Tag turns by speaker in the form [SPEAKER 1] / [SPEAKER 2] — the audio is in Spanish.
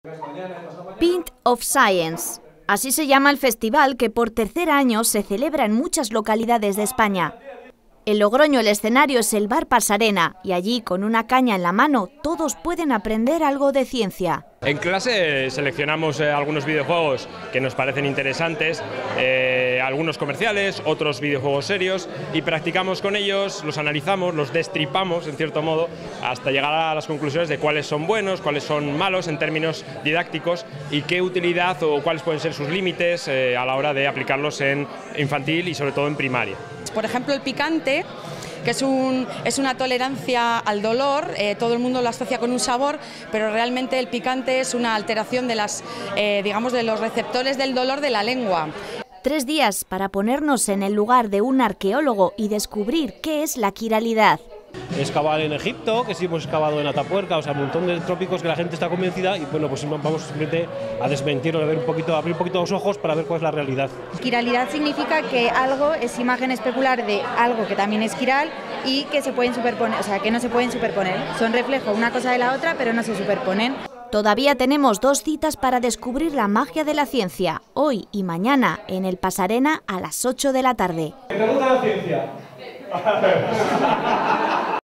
[SPEAKER 1] Pint of Science. Así se llama el festival que por tercer año se celebra en muchas localidades de España. En Logroño el escenario es el Bar Pasarena y allí, con una caña en la mano, todos pueden aprender algo de ciencia.
[SPEAKER 2] En clase seleccionamos algunos videojuegos que nos parecen interesantes, algunos comerciales, otros videojuegos serios, y practicamos con ellos, los analizamos, los destripamos en cierto modo, hasta llegar a las conclusiones de cuáles son buenos, cuáles son malos en términos didácticos y qué utilidad o cuáles pueden ser sus límites a la hora de aplicarlos en infantil y sobre todo en primaria.
[SPEAKER 3] Por ejemplo, el picante, que es una tolerancia al dolor, todo el mundo lo asocia con un sabor, pero realmente el picante es una alteración de de los receptores del dolor de la lengua.
[SPEAKER 1] 3 días para ponernos en el lugar de un arqueólogo y descubrir qué es la quiralidad.
[SPEAKER 4] Excavar en Egipto, que sí hemos excavado en Atapuerca, o sea, un montón de trópicos que la gente está convencida y bueno, pues vamos simplemente a desmentirlo, a ver abrir un poquito los ojos para ver cuál es la realidad.
[SPEAKER 5] Quiralidad significa que algo es imagen especular de algo que también es quiral y que se pueden superponer, o sea, que no se pueden superponer. Son reflejo una cosa de la otra, pero no se superponen.
[SPEAKER 1] Todavía tenemos 2 citas para descubrir la magia de la ciencia, hoy y mañana en el Pasarena a las 8 de la tarde.
[SPEAKER 6] ¿Te gusta la ciencia?